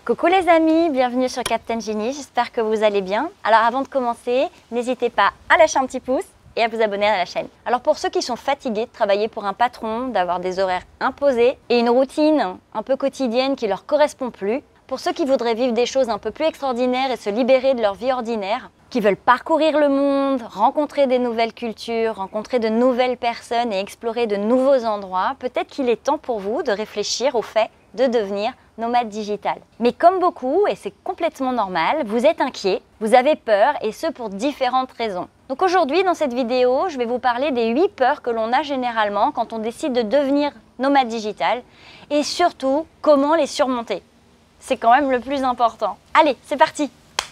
Coucou les amis, bienvenue sur Captain Genie, j'espère que vous allez bien. Alors avant de commencer, n'hésitez pas à lâcher un petit pouce et à vous abonner à la chaîne. Alors pour ceux qui sont fatigués de travailler pour un patron, d'avoir des horaires imposés et une routine un peu quotidienne qui leur correspond plus, pour ceux qui voudraient vivre des choses un peu plus extraordinaires et se libérer de leur vie ordinaire, qui veulent parcourir le monde, rencontrer des nouvelles cultures, rencontrer de nouvelles personnes et explorer de nouveaux endroits, peut-être qu'il est temps pour vous de réfléchir au fait de devenir nomade digital. Mais comme beaucoup, et c'est complètement normal, vous êtes inquiet, vous avez peur et ce pour différentes raisons. Donc aujourd'hui dans cette vidéo, je vais vous parler des 8 peurs que l'on a généralement quand on décide de devenir nomade digital et surtout comment les surmonter. C'est quand même le plus important. Allez, c'est parti!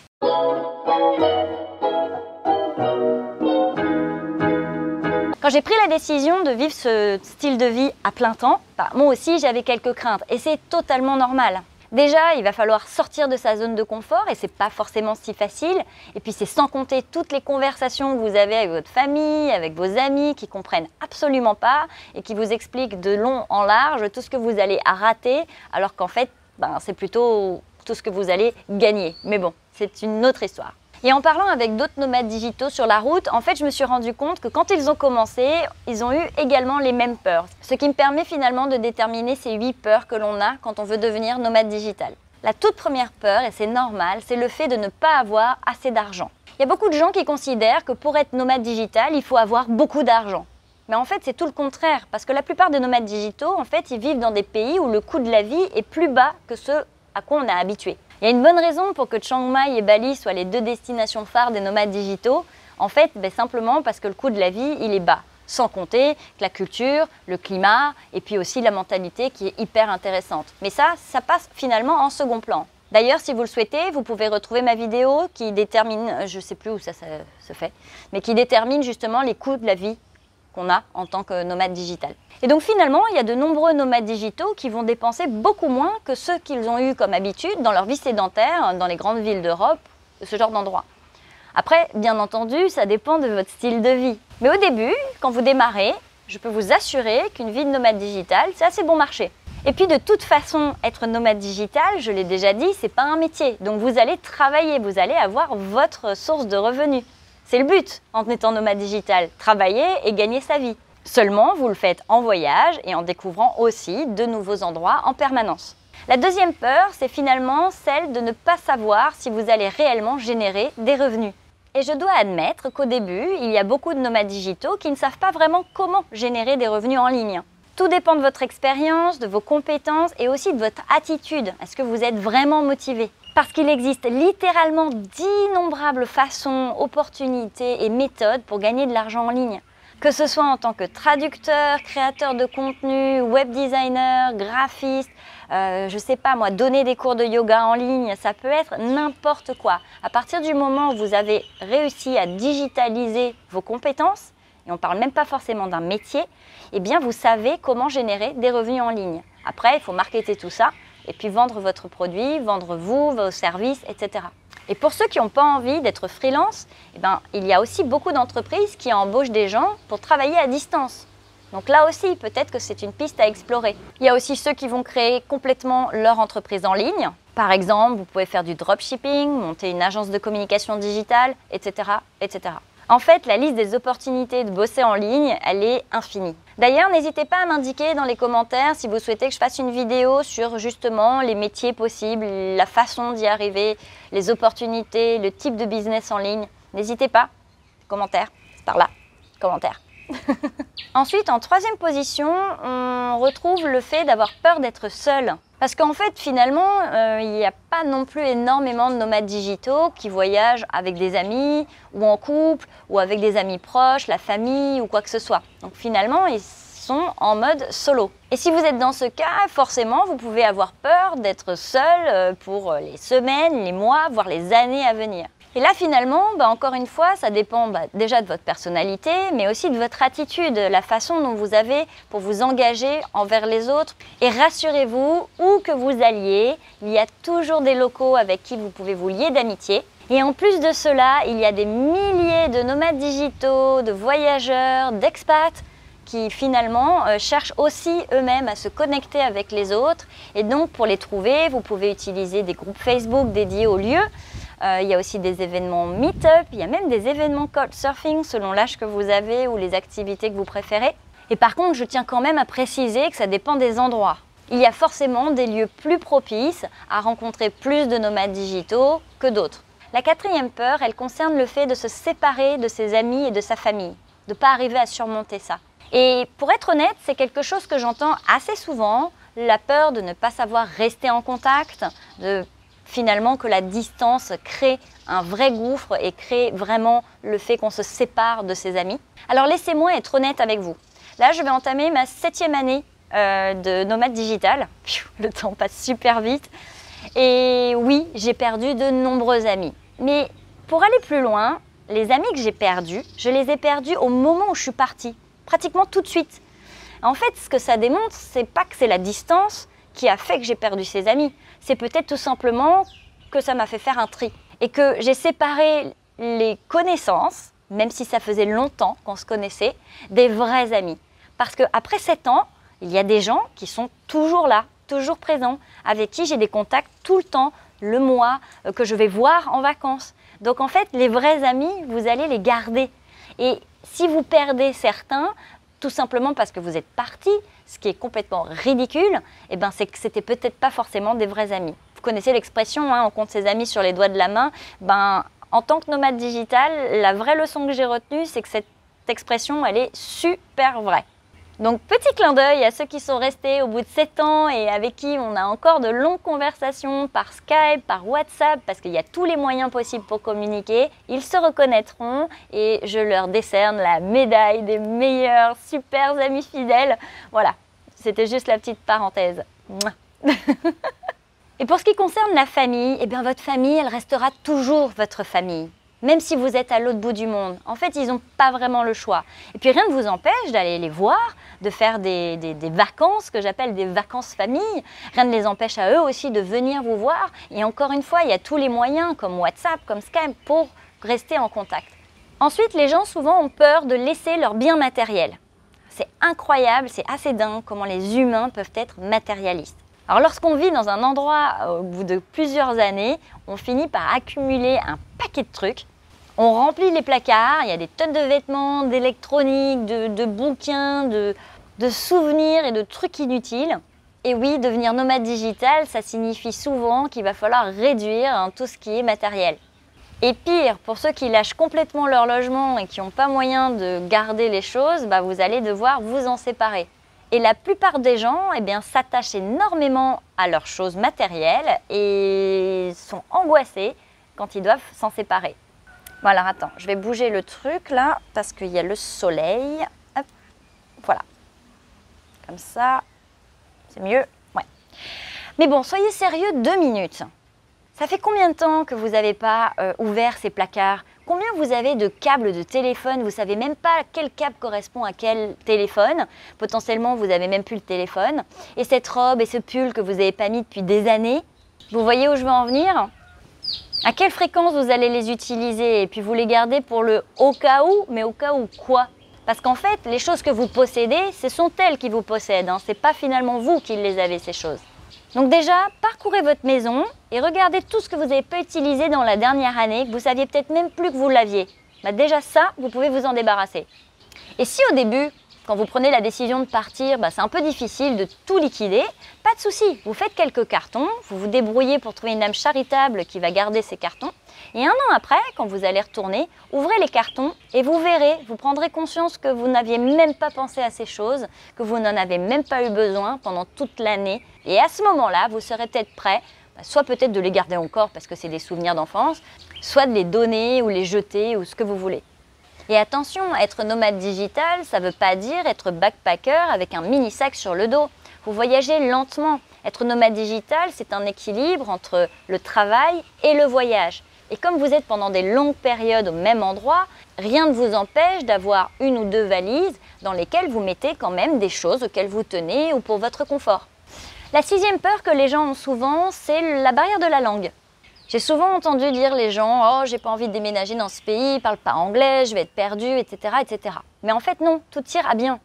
Quand j'ai pris la décision de vivre ce style de vie à plein temps, moi aussi j'avais quelques craintes et c'est totalement normal. Déjà, il va falloir sortir de sa zone de confort et c'est pas forcément si facile. Et puis c'est sans compter toutes les conversations que vous avez avec votre famille, avec vos amis qui comprennent absolument pas et qui vous expliquent de long en large tout ce que vous allez rater alors qu'en fait, c'est plutôt tout ce que vous allez gagner. Mais bon, c'est une autre histoire. Et en parlant avec d'autres nomades digitaux sur la route, en fait, je me suis rendu compte que quand ils ont commencé, ils ont eu également les mêmes peurs. Ce qui me permet finalement de déterminer ces 8 peurs que l'on a quand on veut devenir nomade digital. La toute première peur, et c'est normal, c'est le fait de ne pas avoir assez d'argent. Il y a beaucoup de gens qui considèrent que pour être nomade digital, il faut avoir beaucoup d'argent. Mais en fait, c'est tout le contraire, parce que la plupart des nomades digitaux, en fait, ils vivent dans des pays où le coût de la vie est plus bas que ce à quoi on est habitué. Il y a une bonne raison pour que Chiang Mai et Bali soient les 2 destinations phares des nomades digitaux. En fait, simplement parce que le coût de la vie, il est bas. Sans compter que la culture, le climat et puis aussi la mentalité qui est hyper intéressante. Mais ça passe finalement en second plan. D'ailleurs, si vous le souhaitez, vous pouvez retrouver ma vidéo qui détermine, je ne sais plus où ça se fait, mais qui détermine justement les coûts de la vie qu'on a en tant que nomade digital. Et donc finalement, il y a de nombreux nomades digitaux qui vont dépenser beaucoup moins que ceux qu'ils ont eu comme habitude dans leur vie sédentaire, dans les grandes villes d'Europe, ce genre d'endroit. Après, bien entendu, ça dépend de votre style de vie. Mais au début, quand vous démarrez, je peux vous assurer qu'une vie de nomade digital, c'est assez bon marché. Et puis de toute façon, être nomade digital, je l'ai déjà dit, c'est pas un métier. Donc vous allez travailler, vous allez avoir votre source de revenus. C'est le but en étant nomade digital, travailler et gagner sa vie. Seulement, vous le faites en voyage et en découvrant aussi de nouveaux endroits en permanence. La deuxième peur, c'est finalement celle de ne pas savoir si vous allez réellement générer des revenus. Et je dois admettre qu'au début, il y a beaucoup de nomades digitaux qui ne savent pas vraiment comment générer des revenus en ligne. Tout dépend de votre expérience, de vos compétences et aussi de votre attitude. Est-ce que vous êtes vraiment motivé ? Parce qu'il existe littéralement d'innombrables façons, opportunités et méthodes pour gagner de l'argent en ligne. Que ce soit en tant que traducteur, créateur de contenu, web designer, graphiste, je sais pas moi, donner des cours de yoga en ligne, ça peut être n'importe quoi. À partir du moment où vous avez réussi à digitaliser vos compétences, et on ne parle même pas forcément d'un métier, eh bien vous savez comment générer des revenus en ligne. Après, il faut marketer tout ça. Et puis vendre votre produit, vendre vous, vos services, etc. Et pour ceux qui n'ont pas envie d'être freelance, il y a aussi beaucoup d'entreprises qui embauchent des gens pour travailler à distance. Donc là aussi, peut-être que c'est une piste à explorer. Il y a aussi ceux qui vont créer complètement leur entreprise en ligne. Par exemple, vous pouvez faire du dropshipping, monter une agence de communication digitale, etc., etc. En fait, la liste des opportunités de bosser en ligne, elle est infinie. D'ailleurs, n'hésitez pas à m'indiquer dans les commentaires si vous souhaitez que je fasse une vidéo sur justement les métiers possibles, la façon d'y arriver, les opportunités, le type de business en ligne. N'hésitez pas, commentaire, par là, commentaire. Ensuite, en troisième position, on retrouve le fait d'avoir peur d'être seul. Parce qu'en fait, finalement, il n'y a pas non plus énormément de nomades digitaux qui voyagent avec des amis, ou en couple, ou avec des amis proches, la famille, ou quoi que ce soit. Donc finalement, ils sont en mode solo. Et si vous êtes dans ce cas, forcément, vous pouvez avoir peur d'être seul pour les semaines, les mois, voire les années à venir. Et là, finalement, encore une fois, ça dépend déjà de votre personnalité, mais aussi de votre attitude, la façon dont vous avez pour vous engager envers les autres. Et rassurez-vous, où que vous alliez, il y a toujours des locaux avec qui vous pouvez vous lier d'amitié. Et en plus de cela, il y a des milliers de nomades digitaux, de voyageurs, d'expats qui finalement cherchent aussi eux-mêmes à se connecter avec les autres. Et donc pour les trouver, vous pouvez utiliser des groupes Facebook dédiés au lieu. Il y a aussi des événements meet-up, il y a même des événements couchsurfing selon l'âge que vous avez ou les activités que vous préférez. Et par contre, je tiens quand même à préciser que ça dépend des endroits. Il y a forcément des lieux plus propices à rencontrer plus de nomades digitaux que d'autres. La quatrième peur, elle concerne le fait de se séparer de ses amis et de sa famille, de ne pas arriver à surmonter ça. Et pour être honnête, c'est quelque chose que j'entends assez souvent, la peur de ne pas savoir rester en contact, de finalement que la distance crée un vrai gouffre et crée vraiment le fait qu'on se sépare de ses amis. Alors laissez-moi être honnête avec vous. Là, je vais entamer ma 7e année de nomade digital. Le temps passe super vite. Et oui, j'ai perdu de nombreux amis. Mais pour aller plus loin, les amis que j'ai perdus, je les ai perdus au moment où je suis partie, pratiquement tout de suite. En fait, ce que ça démontre, c'est pas que c'est la distance qui a fait que j'ai perdu ces amis. C'est peut-être tout simplement que ça m'a fait faire un tri. Et que j'ai séparé les connaissances, même si ça faisait longtemps qu'on se connaissait, des vrais amis. Parce qu'après 7 ans, il y a des gens qui sont toujours là, toujours présents, avec qui j'ai des contacts tout le temps, le mois, que je vais voir en vacances. Donc en fait, les vrais amis, vous allez les garder. Et si vous perdez certains, tout simplement parce que vous êtes parti, ce qui est complètement ridicule, eh ben c'est que c'était peut-être pas forcément des vrais amis. Vous connaissez l'expression, hein, on compte ses amis sur les doigts de la main. Ben, en tant que nomade digital, la vraie leçon que j'ai retenue, c'est que cette expression, elle est super vraie. Donc petit clin d'œil à ceux qui sont restés au bout de 7 ans et avec qui on a encore de longues conversations par Skype, par WhatsApp, parce qu'il y a tous les moyens possibles pour communiquer. Ils se reconnaîtront et je leur décerne la médaille des meilleurs super amis fidèles. Voilà, c'était juste la petite parenthèse. Et pour ce qui concerne la famille, eh bien votre famille, elle restera toujours votre famille. Même si vous êtes à l'autre bout du monde. En fait, ils n'ont pas vraiment le choix. Et puis rien ne vous empêche d'aller les voir, de faire des vacances, que j'appelle des vacances famille. Rien ne les empêche à eux aussi de venir vous voir. Et encore une fois, il y a tous les moyens, comme WhatsApp, comme Skype, pour rester en contact. Ensuite, les gens souvent ont peur de laisser leurs biens matériels. C'est incroyable, c'est assez dingue comment les humains peuvent être matérialistes. Alors lorsqu'on vit dans un endroit au bout de plusieurs années, on finit par accumuler un paquet de trucs. On remplit les placards, il y a des tonnes de vêtements, d'électronique, de bouquins, de souvenirs et de trucs inutiles. Et oui, devenir nomade digital, ça signifie souvent qu'il va falloir réduire tout ce qui est matériel. Et pire, pour ceux qui lâchent complètement leur logement et qui n'ont pas moyen de garder les choses, bah vous allez devoir vous en séparer. Et la plupart des gens s'attachent énormément à leurs choses matérielles et sont angoissés quand ils doivent s'en séparer. Bon alors attends, je vais bouger le truc là parce qu'il y a le soleil. Hop, voilà. Comme ça, c'est mieux. Ouais. Mais bon, soyez sérieux 2 minutes. Ça fait combien de temps que vous n'avez pas ouvert ces placards? Combien vous avez de câbles de téléphone? Vous ne savez même pas quel câble correspond à quel téléphone. Potentiellement, vous n'avez même plus le téléphone. Et cette robe et ce pull que vous n'avez pas mis depuis des années, vous voyez où je veux en venir? À quelle fréquence vous allez les utiliser? Et puis vous les gardez pour le au cas où, mais au cas où quoi? Parce qu'en fait, les choses que vous possédez, ce sont elles qui vous possèdent. Hein. Ce n'est pas finalement vous qui les avez, ces choses. Donc déjà, parcourez votre maison et regardez tout ce que vous n'avez pas utilisé dans la dernière année, que vous ne saviez peut-être même plus que vous l'aviez. Bah déjà ça, vous pouvez vous en débarrasser. Et si au début, quand vous prenez la décision de partir, c'est un peu difficile de tout liquider, pas de souci, vous faites quelques cartons, vous vous débrouillez pour trouver une âme charitable qui va garder ces cartons. Et 1 an après, quand vous allez retourner, ouvrez les cartons et vous verrez, vous prendrez conscience que vous n'aviez même pas pensé à ces choses, que vous n'en avez même pas eu besoin pendant toute l'année. Et à ce moment-là, vous serez peut-être prêt, soit peut-être de les garder encore parce que c'est des souvenirs d'enfance, soit de les donner ou les jeter ou ce que vous voulez. Et attention, être nomade digital, ça ne veut pas dire être backpacker avec un mini sac sur le dos. Vous voyagez lentement. Être nomade digital, c'est un équilibre entre le travail et le voyage. Et comme vous êtes pendant des longues périodes au même endroit, rien ne vous empêche d'avoir 1 ou 2 valises dans lesquelles vous mettez quand même des choses auxquelles vous tenez ou pour votre confort. La 6e peur que les gens ont souvent, c'est la barrière de la langue. J'ai souvent entendu dire les gens « Oh, j'ai pas envie de déménager dans ce pays, ils parlent pas anglais, je vais être perdu, etc. etc. » Mais en fait non, tout ira bien.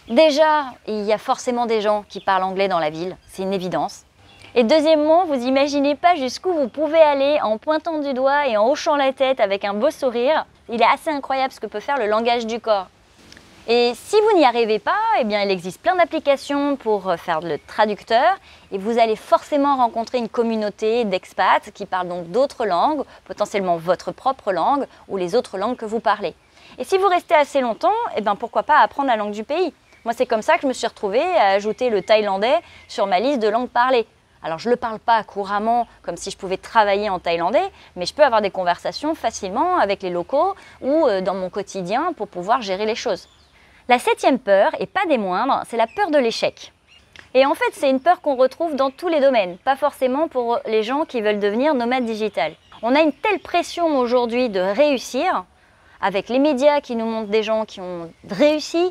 Déjà, il y a forcément des gens qui parlent anglais dans la ville, c'est une évidence. Et deuxièmement, vous imaginez pas jusqu'où vous pouvez aller en pointant du doigt et en hochant la tête avec un beau sourire. Il est assez incroyable ce que peut faire le langage du corps. Et si vous n'y arrivez pas, eh bien, il existe plein d'applications pour faire le traducteur et vous allez forcément rencontrer une communauté d'expats qui parlent donc d'autres langues, potentiellement votre propre langue ou les autres langues que vous parlez. Et si vous restez assez longtemps, eh bien, pourquoi pas apprendre la langue du pays? Moi, c'est comme ça que je me suis retrouvée à ajouter le thaïlandais sur ma liste de langues parlées. Alors, je ne le parle pas couramment comme si je pouvais travailler en thaïlandais, mais je peux avoir des conversations facilement avec les locaux ou dans mon quotidien pour pouvoir gérer les choses. La 7e peur, et pas des moindres, c'est la peur de l'échec. Et en fait, c'est une peur qu'on retrouve dans tous les domaines, pas forcément pour les gens qui veulent devenir nomades digital. On a une telle pression aujourd'hui de réussir, avec les médias qui nous montrent des gens qui ont réussi,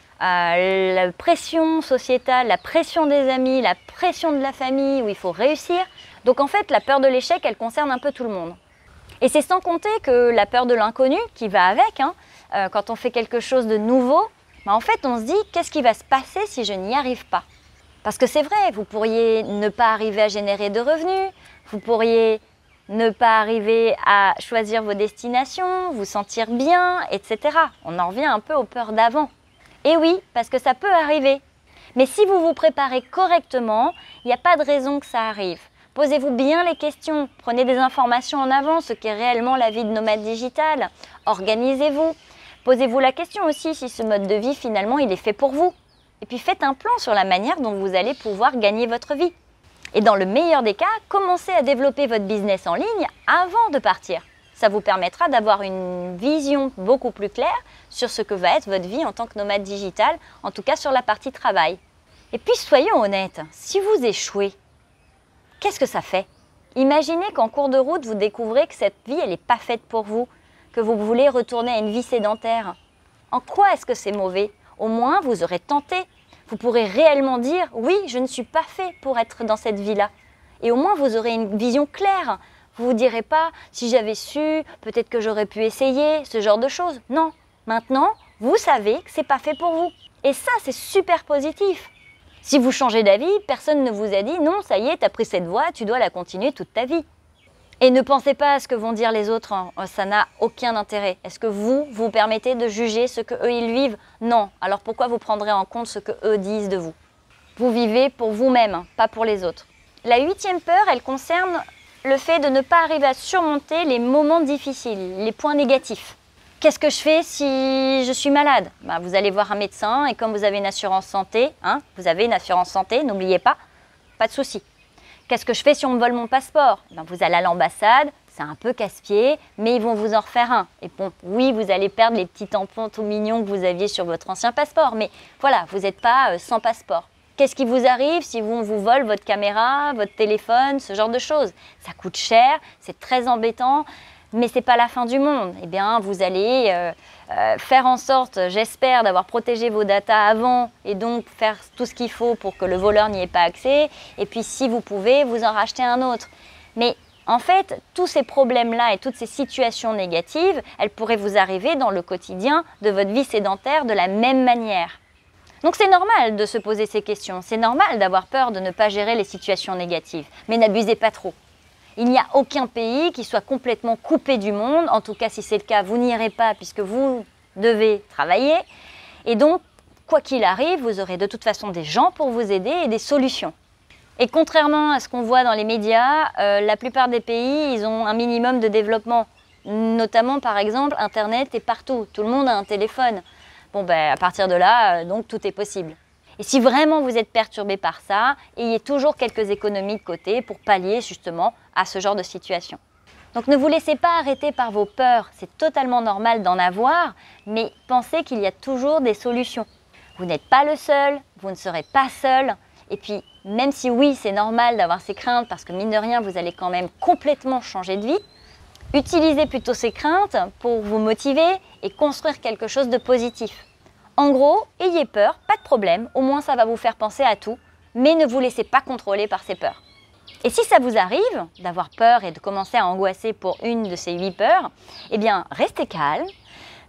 la pression sociétale, la pression des amis, la pression de la famille où il faut réussir. Donc en fait, la peur de l'échec, elle concerne un peu tout le monde. Et c'est sans compter que la peur de l'inconnu qui va avec, quand on fait quelque chose de nouveau, en fait, on se dit, qu'est-ce qui va se passer si je n'y arrive pas? Parce que c'est vrai, vous pourriez ne pas arriver à générer de revenus, vous pourriez ne pas arriver à choisir vos destinations, vous sentir bien, etc. On en revient un peu aux peurs d'avant. Et oui, parce que ça peut arriver. Mais si vous vous préparez correctement, il n'y a pas de raison que ça arrive. Posez-vous bien les questions, prenez des informations en avant, ce qu'est réellement la vie de nomade digital, organisez-vous. Posez-vous la question aussi si ce mode de vie, finalement, il est fait pour vous. Et puis faites un plan sur la manière dont vous allez pouvoir gagner votre vie. Et dans le meilleur des cas, commencez à développer votre business en ligne avant de partir. Ça vous permettra d'avoir une vision beaucoup plus claire sur ce que va être votre vie en tant que nomade digital, en tout cas sur la partie travail. Et puis soyons honnêtes, si vous échouez, qu'est-ce que ça fait? Imaginez qu'en cours de route, vous découvrez que cette vie, elle n'est pas faite pour vous, que vous voulez retourner à une vie sédentaire. En quoi est-ce que c'est mauvais? Au moins, vous aurez tenté. Vous pourrez réellement dire « Oui, je ne suis pas fait pour être dans cette vie-là ». Et au moins, vous aurez une vision claire. Vous ne vous direz pas « Si j'avais su, peut-être que j'aurais pu essayer », ce genre de choses. Non. Maintenant, vous savez que ce n'est pas fait pour vous. Et ça, c'est super positif. Si vous changez d'avis, personne ne vous a dit « Non, ça y est, tu as pris cette voie, tu dois la continuer toute ta vie ». Et ne pensez pas à ce que vont dire les autres, ça n'a aucun intérêt. Est-ce que vous permettez de juger ce qu'eux ils vivent? Non. Alors pourquoi vous prendrez en compte ce qu'eux disent de vous? Vous vivez pour vous-même, pas pour les autres. La 8e peur, elle concerne le fait de ne pas arriver à surmonter les moments difficiles, les points négatifs. Qu'est-ce que je fais si je suis malade? Vous allez voir un médecin et comme vous avez une assurance santé, vous avez une assurance santé, n'oubliez pas de souci. Qu'est-ce que je fais si on me vole mon passeport? Vous allez à l'ambassade, c'est un peu casse-pied, mais ils vont vous en refaire un. Et bon, oui, vous allez perdre les petits tampons tout mignons que vous aviez sur votre ancien passeport, mais voilà, vous n'êtes pas sans passeport. Qu'est-ce qui vous arrive si on vous vole votre caméra, votre téléphone, ce genre de choses? Ça coûte cher, c'est très embêtant, mais ce n'est pas la fin du monde. Eh bien, vous allez faire en sorte, j'espère, d'avoir protégé vos datas avant et donc faire tout ce qu'il faut pour que le voleur n'y ait pas accès. Et puis, si vous pouvez, vous en racheter un autre. Mais en fait, tous ces problèmes-là et toutes ces situations négatives, elles pourraient vous arriver dans le quotidien de votre vie sédentaire de la même manière. Donc c'est normal de se poser ces questions, c'est normal d'avoir peur de ne pas gérer les situations négatives, mais n'abusez pas trop. Il n'y a aucun pays qui soit complètement coupé du monde, en tout cas si c'est le cas, vous n'irez pas puisque vous devez travailler. Et donc, quoi qu'il arrive, vous aurez de toute façon des gens pour vous aider et des solutions. Et contrairement à ce qu'on voit dans les médias, la plupart des pays, ils ont un minimum de développement. Notamment par exemple, Internet est partout, tout le monde a un téléphone. Bon à partir de là, donc tout est possible. Et si vraiment vous êtes perturbé par ça, ayez toujours quelques économies de côté pour pallier justement à ce genre de situation. Donc ne vous laissez pas arrêter par vos peurs, c'est totalement normal d'en avoir, mais pensez qu'il y a toujours des solutions. Vous n'êtes pas le seul, vous ne serez pas seul, et puis même si oui c'est normal d'avoir ces craintes parce que mine de rien vous allez quand même complètement changer de vie, utilisez plutôt ces craintes pour vous motiver et construire quelque chose de positif. En gros, ayez peur, pas de problème, au moins ça va vous faire penser à tout, mais ne vous laissez pas contrôler par ces peurs. Et si ça vous arrive d'avoir peur et de commencer à angoisser pour une de ces 8 peurs, eh bien restez calme,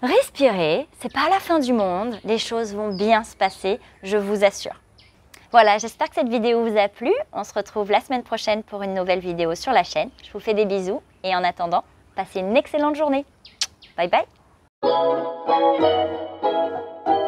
Respirez, c'est pas la fin du monde, les choses vont bien se passer, je vous assure. Voilà, j'espère que cette vidéo vous a plu. On se retrouve la semaine prochaine pour une nouvelle vidéo sur la chaîne. Je vous fais des bisous et en attendant, passez une excellente journée. Bye bye.